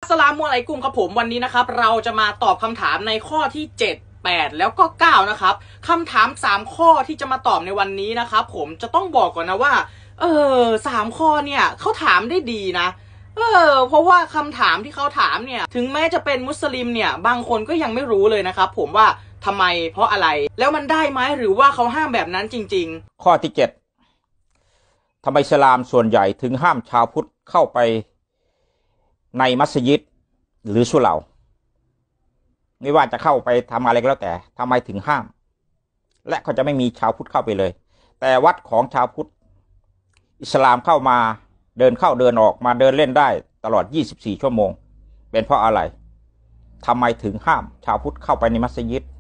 สลามุอะลัยกุมครับผมวันนี้นะครับเราจะมาตอบคำถามในข้อที่7 8แล้วก็9นะครับคำถาม3ข้อที่จะมาตอบในวันนี้นะครับผมจะต้องบอกก่อนนะว่า3ข้อเนี่ยเขาถามได้ดีนะเพราะว่าคำถามที่เขาถามเนี่ยถึงแม้จะเป็นมุสลิมเนี่ยบางคนก็ยังไม่รู้เลยนะครับผมว่าทำไมเพราะอะไรแล้วมันได้ไหมหรือว่าเขาห้ามแบบนั้นจริงๆข้อที่7ทำไมอิสลามส่วนใหญ่ถึงห้ามชาวพุทธเข้าไปในมัสยิดหรือสุเหร่าไม่ว่าจะเข้าไปทำอะไรก็แล้วแต่ทำไมถึงห้ามและเขาจะไม่มีชาวพุทธเข้าไปเลยแต่วัดของชาวพุทธอิสลามเข้ามาเดินเข้าเดินออกมาเดินเล่นได้ตลอด24 ชั่วโมงเป็นเพราะอะไรทำไมถึงห้ามชาวพุทธเข้าไปในมัสยิด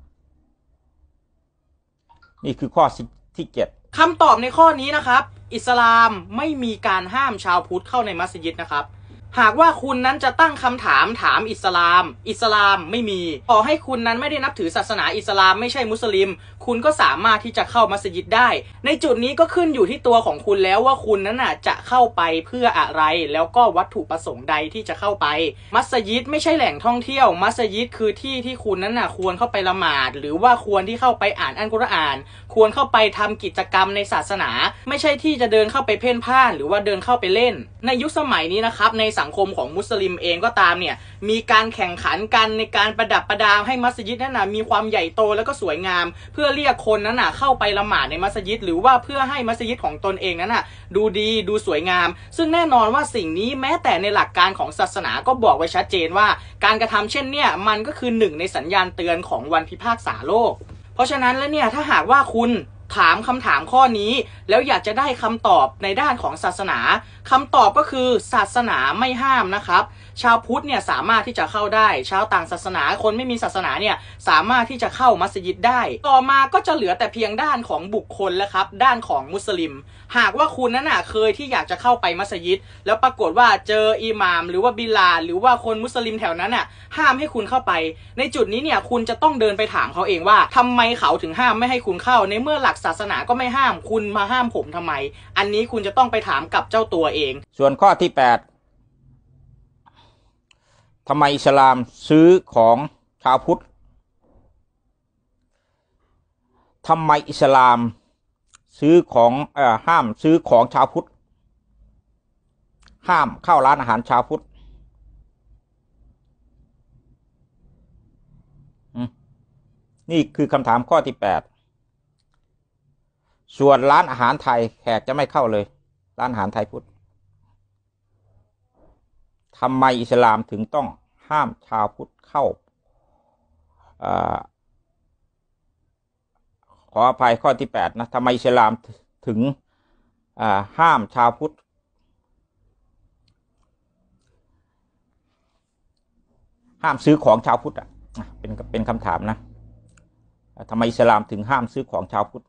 นี่คือข้อที่7 คำตอบในข้อนี้นะครับอิสลามไม่มีการห้ามชาวพุทธเข้าในมัสยิดนะครับหากว่าคุณนั้นจะตั้งคำถามอิสลามไม่มีต่อให้คุณนั้นไม่ได้นับถือศาสนาอิสลามไม่ใช่มุสลิมคุณก็สามารถที่จะเข้ามัสยิดได้ในจุดนี้ก็ขึ้นอยู่ที่ตัวของคุณแล้วว่าคุณนั้นจะเข้าไปเพื่ออะไรแล้วก็วัตถุประสงค์ใดที่จะเข้าไปมัสยิดไม่ใช่แหล่งท่องเที่ยวมัสยิดคือที่ที่คุณนั้นควรเข้าไปละหมาดหรือว่าควรที่เข้าไปอ่านอัลกุรอานควรเข้าไปทำกิจกรรมในศาสนาไม่ใช่ที่จะเดินเข้าไปเพ่นพ่านหรือว่าเดินเข้าไปเล่นในยุคสมัยนี้นะครับในสังคมของมุสลิมเองก็ตามเนี่ยมีการแข่งขันกันในการประดับประดาให้มัสยิดนั้นมีความใหญ่โตแล้วก็สวยงามเพื่อเรียกคนนั้นเข้าไปละหมาดในมัสยิดหรือว่าเพื่อให้มัสยิดของตนเองนั้นดูดีดูสวยงามซึ่งแน่นอนว่าสิ่งนี้แม้แต่ในหลักการของศาสนาก็บอกไว้ชัดเจนว่าการกระทำเช่นเนี่ยมันก็คือหนึ่งในสัญญาณเตือนของวันพิพากษาโลกเพราะฉะนั้นแล้วเนี่ยถ้าหากว่าคุณถามคำถามข้อนี้แล้วอยากจะได้คำตอบในด้านของศาสนาคำตอบก็คือศาสนาไม่ห้ามนะครับชาวพุทธเนี่ยสามารถที่จะเข้าได้ชาวต่างศาสนาคนไม่มีศาสนาเนี่ยสามารถที่จะเข้ามัสยิดได้ต่อมาก็จะเหลือแต่เพียงด้านของบุคคลแล้วครับด้านของมุสลิมหากว่าคุณนั้นเคยที่อยากจะเข้าไปมัสยิดแล้วปรากฏว่าเจออิหม่ามหรือว่าบิลาลหรือว่าคนมุสลิมแถวนั้นห้ามให้คุณเข้าไปในจุดนี้เนี่ยคุณจะต้องเดินไปถามเขาเองว่าทำไมเขาถึงห้ามไม่ให้คุณเข้าในเมื่อหลักศาสนาก็ไม่ห้ามคุณมาห้ามผมทำไมอันนี้คุณจะต้องไปถามกับเจ้าตัวเองส่วนข้อที่8ทำไมอิสลามซื้อของชาวพุทธทำไมอิสลามซื้อของห้ามซื้อของชาวพุทธห้ามเข้าร้านอาหารชาวพุทธนี่คือคำถามข้อที่8ส่วนร้านอาหารไทยแขกจะไม่เข้าเลยร้านอาหารไทยพุทธทำไมอิสลามถึงต้องห้ามชาวพุทธเข้าขออภัยข้อที่8นะทำไมอิสลามถึงห้ามชาวพุทธห้ามซื้อของชาวพุทธเป็นคำถามนะทำไมอิสลามถึงห้ามซื้อของชาวพุทธ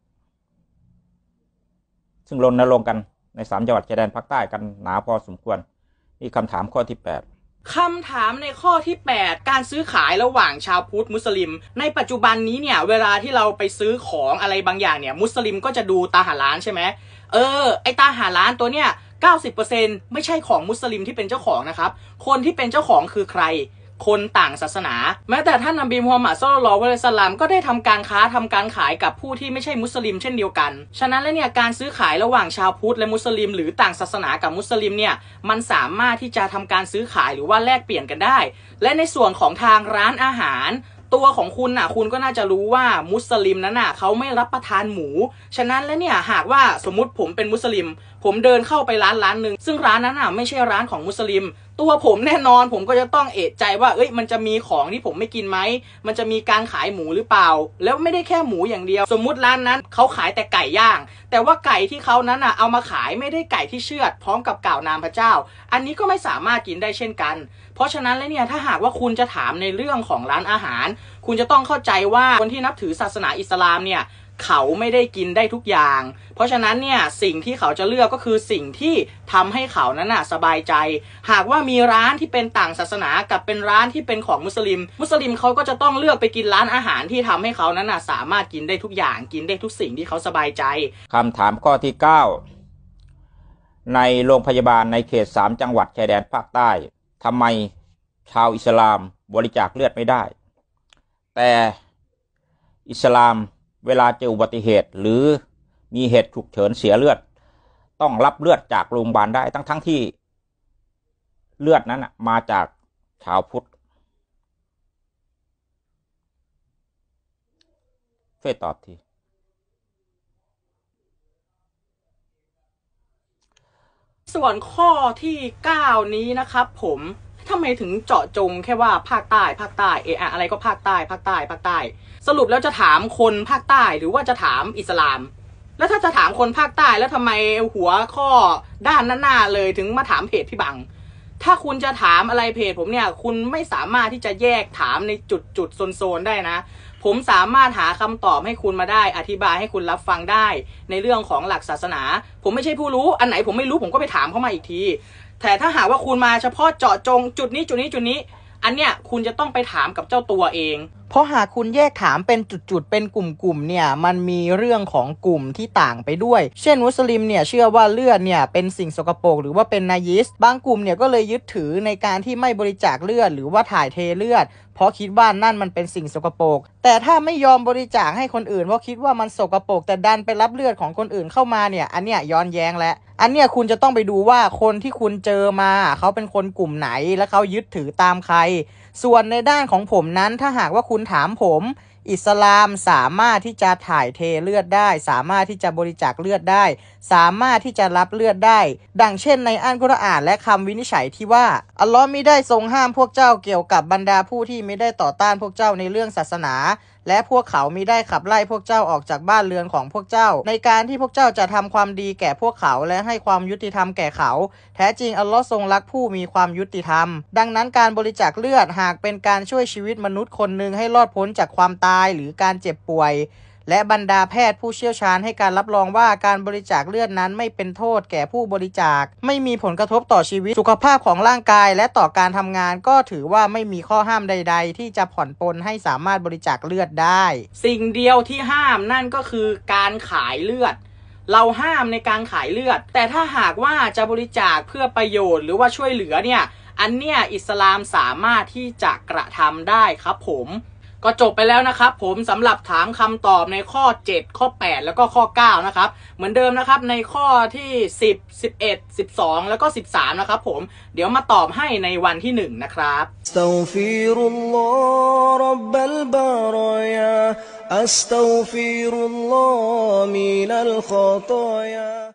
ซึ่งรณรงค์กันใน3 จังหวัดชายแดนภาคใต้กันหนาพอสมควรนี่คำถามข้อที่8 คำถามในข้อที่8การซื้อขายระหว่างชาวพุทธมุสลิมในปัจจุบันนี้เนี่ยเวลาที่เราไปซื้อของอะไรบางอย่างเนี่ยมุสลิมก็จะดูตาหาร้านใช่ไหมไอตาหาร้านตัวเนี้ย 90% ไม่ใช่ของมุสลิมที่เป็นเจ้าของนะครับคนที่เป็นเจ้าของคือใครคนต่างศาสนาแม้แต่ท่านนบีมูฮัมหมัดศ็อลลัลลอฮุอะลัยฮิวะซัลลัมก็ได้ทำการค้าทำการขายกับผู้ที่ไม่ใช่มุสลิมเช่นเดียวกันฉะนั้นแล้วเนี่ยการซื้อขายระหว่างชาวพุทธและมุสลิมหรือต่างศาสนากับมุสลิมเนี่ยมันสามารถที่จะทำการซื้อขายหรือว่าแลกเปลี่ยนกันได้และในส่วนของทางร้านอาหารตัวของคุณคุณก็น่าจะรู้ว่ามุสลิมนั้นเขาไม่รับประทานหมูฉะนั้นแล้วเนี่ยหากว่าสมมุติผมเป็นมุสลิมผมเดินเข้าไปร้านหนึ่งซึ่งร้านนั้นไม่ใช่ร้านของมุสลิมตัวผมแน่นอนผมก็จะต้องเอะใจว่ามันจะมีของที่ผมไม่กินไหมมันจะมีการขายหมูหรือเปล่าแล้วไม่ได้แค่หมูอย่างเดียวสมมุติร้านนั้นเขาขายแต่ไก่ย่างแต่ว่าไก่ที่เขานั้นเอามาขายไม่ได้ไก่ที่เชือดพร้อมกับกล่าวนามพระเจ้าอันนี้ก็ไม่สามารถกินได้เช่นกันเพราะฉะนั้นแล้วเนี่ยถ้าหากว่าคุณจะถามในเรื่องของร้านอาหารคุณจะต้องเข้าใจว่าคนที่นับถือศาสนาอิสลามเนี่ยเขาไม่ได้กินได้ทุกอย่างเพราะฉะนั้นเนี่ยสิ่งที่เขาจะเลือกก็คือสิ่งที่ทำให้เขานั้นสบายใจหากว่ามีร้านที่เป็นต่างศาสนากับเป็นร้านที่เป็นของมุสลิมเขาก็จะต้องเลือกไปกินร้านอาหารที่ทำให้เขานั้นสามารถกินได้ทุกอย่างกินได้ทุกสิ่งที่เขาสบายใจคำถามข้อที่9ในโรงพยาบาลในเขต3 จังหวัดชายแดนภาคใต้ทำไมชาวอิสลามบริจาคเลือดไม่ได้แต่อิสลามเวลาเจออุบัติเหตุหรือมีเหตุฉุกเฉินเสียเลือดต้องรับเลือดจากโรงพยาบาลได้ทั้งที่เลือดนั้นมาจากชาวพุทธช่วยตอบทีส่วนข้อที่9นี้นะครับผมทำไมถึงเจาะจงแค่ว่าภาคใต้อะไรก็ภาคใต้สรุปแล้วจะถามคนภาคใต้หรือว่าจะถามอิสลามแล้วถ้าจะถามคนภาคใต้แล้วทำไมหัวข้อด้านหน้าเลยถึงมาถามเพจพี่บังถ้าคุณจะถามอะไรเพจผมเนี่ยคุณไม่สามารถที่จะแยกถามในจุดโซนได้นะผมสามารถหาคำตอบให้คุณมาได้อธิบายให้คุณรับฟังได้ในเรื่องของหลักศาสนาผมไม่ใช่ผู้รู้อันไหนผมไม่รู้ผมก็ไปถามเข้ามาอีกทีแต่ถ้าหากว่าคุณมาเฉพาะเจาะจงจุดนี้อันเนี้ยคุณจะต้องไปถามกับเจ้าตัวเองเพราะหากคุณแยกถามเป็นจุดเป็นกลุ่มเนี่ยมันมีเรื่องของกลุ่มที่ต่างไปด้วยเช่นมุสลิมเนี่ยเชื่อว่าเลือดเนี่ยเป็นสิ่งสกปรกหรือว่าเป็นนายิสบางกลุ่มเนี่ยก็เลยยึดถือในการที่ไม่บริจาคเลือดหรือว่าถ่ายเทเลือดเพราะคิดว่านั่นมันเป็นสิ่งสกปรกแต่ถ้าไม่ยอมบริจาคให้คนอื่นเพราะคิดว่ามันสกปรกแต่ดันไปรับเลือดของคนอื่นเข้ามาเนี่ยอันเนี้ยย้อนแย้งและอันเนี้ยคุณจะต้องไปดูว่าคนที่คุณเจอมาเขาเป็นคนกลุ่มไหนและเขายึดถือตามใครส่วนในด้านของผมนั้นถ้าหากว่าคุณถามผมอิสลามสามารถที่จะถ่ายเทเลือดได้สามารถที่จะบริจาคเลือดได้สามารถที่จะรับเลือดได้ดังเช่นในอัลกุรอานและคำวินิจฉัยที่ว่าอัลลอฮ์มิได้ทรงห้ามพวกเจ้าเกี่ยวกับบรรดาผู้ที่มิได้ต่อต้านพวกเจ้าในเรื่องศาสนาและพวกเขามิได้ขับไล่พวกเจ้าออกจากบ้านเรือนของพวกเจ้าในการที่พวกเจ้าจะทำความดีแก่พวกเขาและให้ความยุติธรรมแก่เขาแท้จริงอัลลอฮ์ทรงรักผู้มีความยุติธรรมดังนั้นการบริจาคเลือดหากเป็นการช่วยชีวิตมนุษย์คนหนึ่งให้รอดพ้นจากความตายหรือการเจ็บป่วยและบรรดาแพทย์ผู้เชี่ยวชาญให้การรับรองว่าการบริจาคเลือดนั้นไม่เป็นโทษแก่ผู้บริจาคไม่มีผลกระทบต่อชีวิตสุขภาพของร่างกายและต่อการทำงานก็ถือว่าไม่มีข้อห้ามใดๆที่จะผ่อนปลนให้สามารถบริจาคเลือดได้สิ่งเดียวที่ห้ามนั่นก็คือการขายเลือดเราห้ามในการขายเลือดแต่ถ้าหากว่าจะบริจาคเพื่อประโยชน์หรือว่าช่วยเหลือเนี่ยอันเนี้ยอิสลามสามารถที่จะกระทำได้ครับผมก็จบไปแล้วนะครับผมสำหรับถามคำตอบในข้อ7ข้อ8แล้วก็ข้อ9นะครับเหมือนเดิมนะครับในข้อที่10 11 12แล้วก็13นะครับผมเดี๋ยวมาตอบให้ในวันที่1นะครับอัสตัฆฟิรุลลอฮ์ร็อบบัลบารอยาอัสตัฆฟิรุลลอฮ์มินัลขอฏอยา